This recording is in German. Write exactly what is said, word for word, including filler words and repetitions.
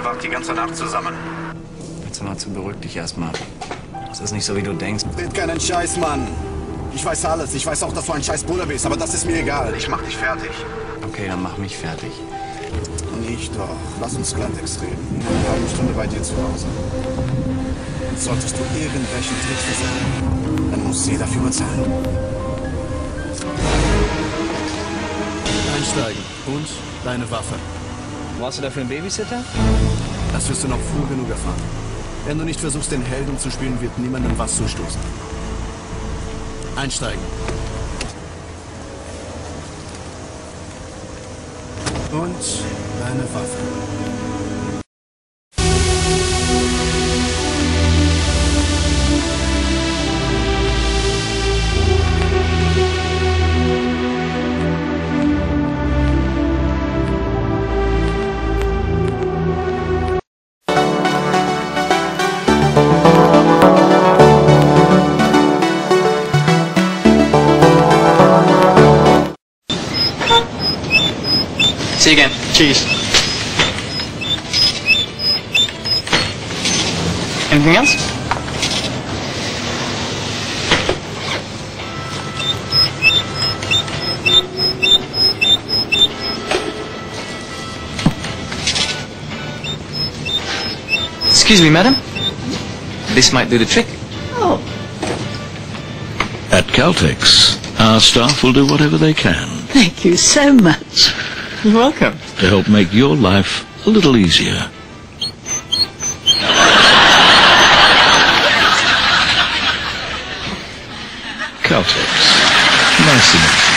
wacht die ganze Nacht zusammen. Jetzt mal zu, beruhig dich erstmal. Das ist nicht so, wie du denkst. Red keinen Scheiß, Mann. Ich weiß alles. Ich weiß auch, dass du ein scheiß Bruder bist, aber das ist mir egal. Ich mach dich fertig. Okay, dann mach mich fertig. Nicht doch. Lass uns Klartext reden. In einer halben Stunde bei dir zu Hause. Und solltest du irgendwelchen Trick versagen, dann muss sie dafür bezahlen. Einsteigen. Und deine Waffe. Brauchst du dafür einen Babysitter? Das wirst du noch früh genug erfahren. Wenn du nicht versuchst, den Helden zu spielen, wird niemandem was zustoßen. Einsteigen. Und deine Waffe. See you again. Cheers. Anything else? Excuse me, madam. This might do the trick. Oh. At Caltex, our staff will do whatever they can Thank you so much. You're welcome. to help make your life a little easier. Caltex. Nice enough.